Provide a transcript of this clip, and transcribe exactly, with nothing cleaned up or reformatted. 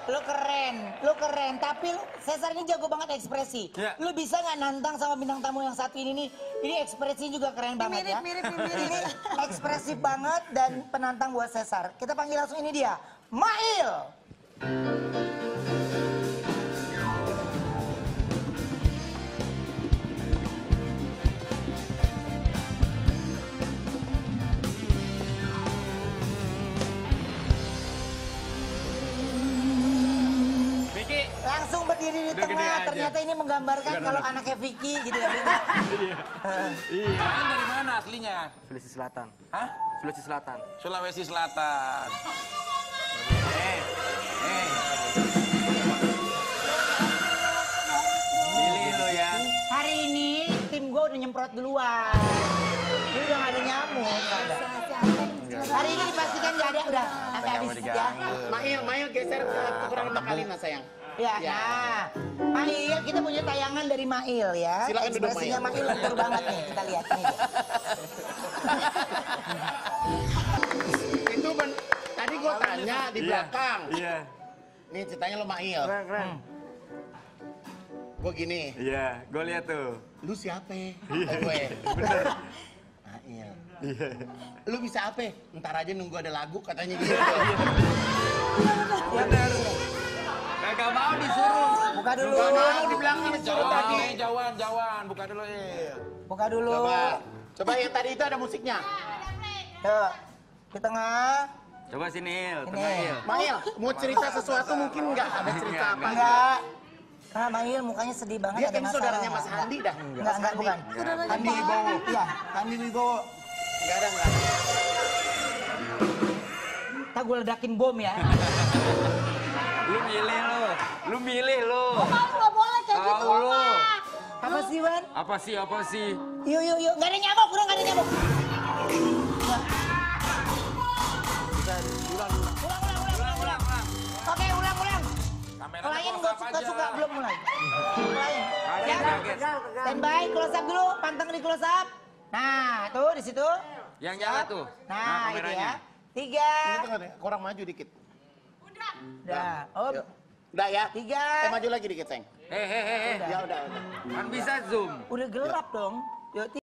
Lu keren, lu keren. Tapi lu, Cesar ini jago banget ekspresi. Ya. Lu bisa nggak nantang sama bintang tamu yang satu ini nih? Ini ekspresi juga keren banget mirip, ya. mirip, mirip, Ini ekspresif banget dan penantang buat Cesar. Kita panggil langsung ini dia, Mail. Langsung berdiri di Udah gede tengah, aja. ternyata ini menggambarkan Bukan, kalau bukan. anaknya Vicky gitu ya. Vicky. Iya. Kalian dari mana aslinya? Sulawesi Selatan. Hah? Sulawesi Selatan. Sulawesi Selatan. Eh, eh. Pilih lo ya. Hari ini tim gue udah nyemprot duluan. Ini udah gak ada nyamuk. nggak ada. Hari ini dipastikan gak ada, udah sampai Nggak habis mau ya. diganggu. Mail, Mail geser ke kekurangan Makalina sayang. Ya, Ya. nah, Mail, kita punya tayangan dari Mail ya. Silakan duduk, Ekspresinya Mail. Mail lentur banget nih, kita lihat nih. Itu ben, tadi gua tanya di Iya, belakang. Iya. Nih ceritanya lo Mail. Keren, keren. Gua gini, Iya, gue lihat tuh. lu siapa? Kata gue. Bener. Mail. Lu bisa apa? Ntar aja nunggu ada lagu katanya gitu. Bener. Kagak mau disuruh. Buka dulu. Gak mau dibilangin disuruh tadi. Eh, jauhan, jauhan. Buka dulu, eh. Buka dulu. Coba, coba yang tadi itu ada musiknya. Tuh, di tengah. Coba sini, Il. Ini. Tengah, Il. Mail, mau cerita sesuatu mungkin nggak ada cerita apa? Enggak. Nah, Mail mukanya sedih banget. Dia ada kan masalah. saudaranya Mas Handi dah. Enggak, enggak, bukan. Handi Wibowo. Iya, Handi Wibowo. Enggak ada, enggak ada. Tak gue ledakin bom ya. Lu milih lo. Lu milih lo. Kamu nggak boleh kayak gitu, Tahu lo. Oma. Apa sih, Wan? Apa sih, apa sih? Yuk, yuk, yuk. Gak ada nyamuk, udah gak ada nyamuk. Ulang, ulang, ulang, ulang. Oke, ulang, ulang. Kameranya Klien close gue up aja. suka-suka, belum mulai. Klien. Kaget, Ya, kaget. standby, close up dulu. Panteng di close up. Nah, tuh di situ. Yang nyala tuh. Nah, itu kameranya. ya. Tiga. Ini tengah deh, kurang maju dikit. Udah. Oh, Yuk. Udah ya? tiga. Eh maju lagi dikit, Seng. Eh, eh, eh, eh. Ya udah, udah. Kan bisa zoom. Udah gelap dong. Yuk,